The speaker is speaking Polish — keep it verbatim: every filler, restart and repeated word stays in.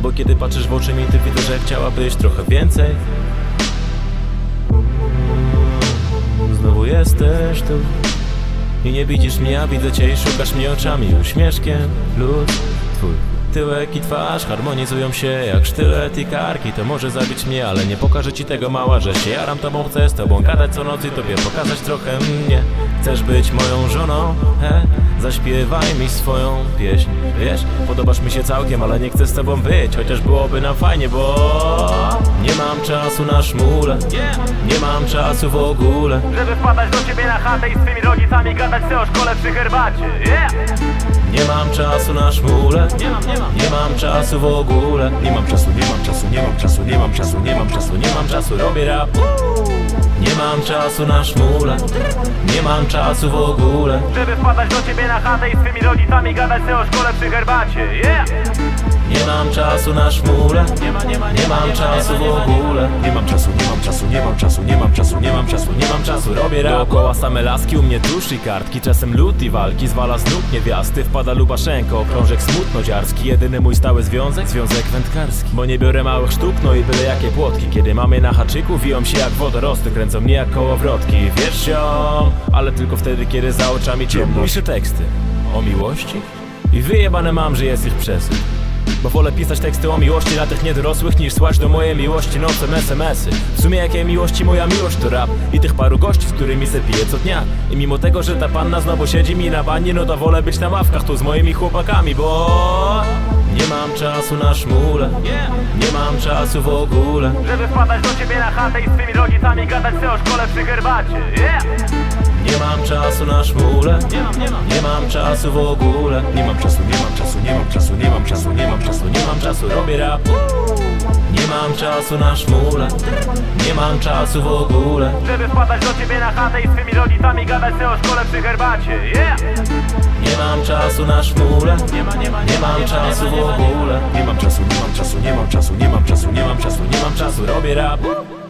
No bo kiedy patrzysz w oczy mi, ty widzę, że chciałabyś trochę więcej. Znowu jesteś tu i nie widzisz mnie, a widzę cię i szukasz mnie oczami. Uśmieszkiem lud twój tyłek i twarz harmonizują się jak sztylet i karki. To może zabić mnie, ale nie pokażę ci tego, mała, że się jaram tobą. Chcę z tobą gadać co noc i tobie pokazać trochę mnie. Chcesz być moją żoną? He? Zaśpiewaj mi swoją pieśń. Wiesz, podobasz mi się całkiem, ale nie chcę z tobą być. Chociaż byłoby nam fajnie, bo nie mam czasu na szmule. Nie mam czasu w ogóle, żeby wpadać do ciebie na chatę i z twymi rodzicami gadać sobie o szkole przy herbacie. Yeah! Nie mam czasu na szmule. Nie mam, nie mam. Nie mam czasu w ogóle. Nie mam czasu, nie mam czasu, nie mam czasu, nie mam czasu, nie mam czasu, nie mam czasu, robię rap. Nie mam czasu na szmule. Nie mam czasu w ogóle, żeby wpadać do ciebie na chatę i z twymi rodzicami gadać sobie o szkole przy herbacie. Yeah! Nie mam czasu na szmule. Nie ma, nie ma, nie mam czasu w ogóle. Nie mam czasu, nie mam czasu, nie mam czasu, nie mam czasu, nie mam czasu, nie mam czasu, robię rap. Dookoła same laski, u mnie tusz i kartki. Czasem lód i walki, zwala z nóg niewiasty. Wpada Lubaszenko, okrążek smutno-dziarski. Jedyny mój stały związek, związek wędkarski. Bo nie biorę małych sztuk, no i byle jakie płotki. Kiedy mamy na haczyku, wiją się jak wodorosty. Kręcą mnie jak kołowrotki. Wiesz ziom, ale tylko wtedy, kiedy za oczami ciemno. Piszę teksty o miłości i wyjebane mam, że jest ich przesył. Bo wolę pisać teksty o miłości dla tych niedorosłych, niż słać do mojej miłości nocem es em esy. W sumie jakiej miłości moja miłość to rap i tych paru gości, z którymi se piję co dnia. I mimo tego, że ta panna znowu siedzi mi na bani, no to wolę być na ławkach tu z moimi chłopakami, bo nie mam czasu na szmule. Nie mam czasu w ogóle, żeby wpadać do ciebie na chatę i z twymi rodzicami gadać sobie o szkole przy herbacie. Yeah! Nie mam czasu na szmule. Nie mam, nie mam. Nie mam czasu w ogóle. Nie mam czasu, nie mam czasu, nie mam czasu, nie mam czasu, nie mam czasu, nie mam czasu, robię rap. Nie mam czasu na szmule. Nie mam czasu w ogóle, żeby wpadać do ciebie na chatę i z twymi rodzicami gadać sobie o szkole przy herbacie. Yeah! Nie mam czasu na szmule. Nie ma, nie ma, nie mam czasu w ogóle. Nie mam czasu, nie mam czasu, nie mam czasu, nie mam czasu, nie mam czasu, nie mam czasu, robię rap.